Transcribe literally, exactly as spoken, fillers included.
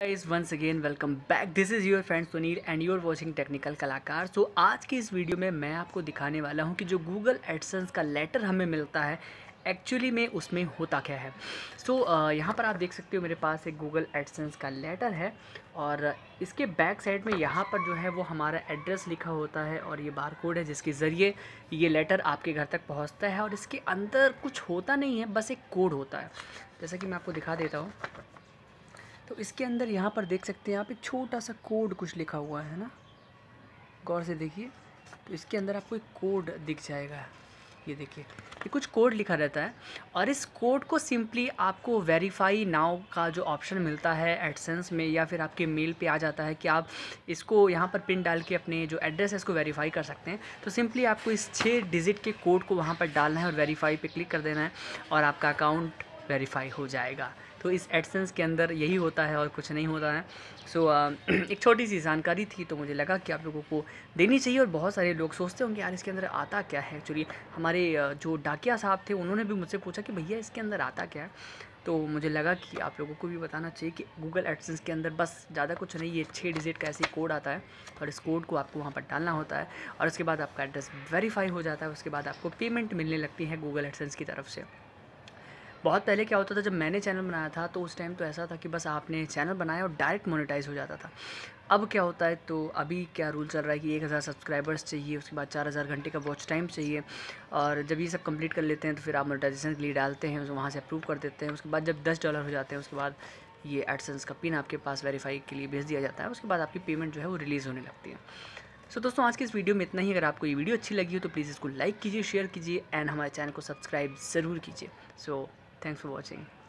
Guys once again welcome back. This is your friend Sunil and you are watching technical Kalakar. So आज की इस video में मैं आपको दिखाने वाला हूं कि जो गूगल एडसेंस का लेटर हमें मिलता है एक्चुअली में उसमें होता क्या है। सो so, uh, यहाँ पर आप देख सकते हो मेरे पास एक गूगल एडसेंस का लेटर है और इसके बैक साइड में यहाँ पर जो है वो हमारा एड्रेस लिखा होता है और ये बार कोड है जिसके ज़रिए ये लेटर आपके घर तक पहुँचता है। और इसके अंदर कुछ होता नहीं है, बस एक कोड होता है। जैसा कि मैं आपको दिखा देता हूँ, तो इसके अंदर यहाँ पर देख सकते हैं आप एक छोटा सा कोड कुछ लिखा हुआ है ना, गौर से देखिए। तो इसके अंदर आपको एक कोड दिख जाएगा, ये देखिए, ये कुछ कोड लिखा रहता है और इस कोड को सिंपली आपको वेरीफाई नाउ का जो ऑप्शन मिलता है एडसेंस में या फिर आपके मेल पे आ जाता है कि आप इसको यहाँ पर पिन डाल के अपने जो एड्रेस है इसको वेरीफाई कर सकते हैं। तो सिंपली आपको इस छः डिजिट के कोड को वहाँ पर डालना है और वेरीफाई पे क्लिक कर देना है और आपका अकाउंट वेरीफाई हो जाएगा। तो इस एडसेंस के अंदर यही होता है और कुछ नहीं होता है। सो so, uh, एक छोटी सी जानकारी थी तो मुझे लगा कि आप लोगों को देनी चाहिए। और बहुत सारे लोग सोचते होंगे यार इसके अंदर आता क्या है। एक्चुअली हमारे जो डाकिया साहब थे उन्होंने भी मुझसे पूछा कि भैया इसके अंदर आता क्या है, तो मुझे लगा कि आप लोगों को भी बताना चाहिए कि गूगल एडसेंस के अंदर बस ज़्यादा कुछ नहीं, ये छः डिजिट का ऐसे कोड आता है और इस कोड को आपको वहाँ पर डालना होता है और उसके बाद आपका एड्रेस वेरीफाई हो जाता है। उसके बाद आपको पेमेंट मिलने लगती है गूगल एडसेंस की तरफ से। बहुत पहले क्या होता था, जब मैंने चैनल बनाया था तो उस टाइम तो ऐसा था कि बस आपने चैनल बनाया और डायरेक्ट मोनेटाइज हो जाता था। अब क्या होता है, तो अभी क्या रूल चल रहा है कि एक हज़ार सब्सक्राइबर्स चाहिए, उसके बाद चार हज़ार घंटे का वॉच टाइम चाहिए और जब ये सब कंप्लीट कर लेते हैं तो फिर आप मोनेटाइजेशन के लिए डालते हैं, वहाँ से अप्रूव कर देते हैं। उसके बाद जब दस डॉलर हो जाते हैं उसके बाद ये एडसेंस का पिन आपके पास वेरीफाई के लिए भेज दिया जाता है। उसके बाद आपकी पेमेंट जो है वो रिलीज़ होने लगती है। सो so, दोस्तों आज की इस वीडियो में इतना ही। अगर आपको ये वीडियो अच्छी लगी हो तो प्लीज़ इसको लाइक कीजिए, शेयर कीजिए एंड हमारे चैनल को सब्सक्राइब ज़रूर कीजिए। So thanks for watching.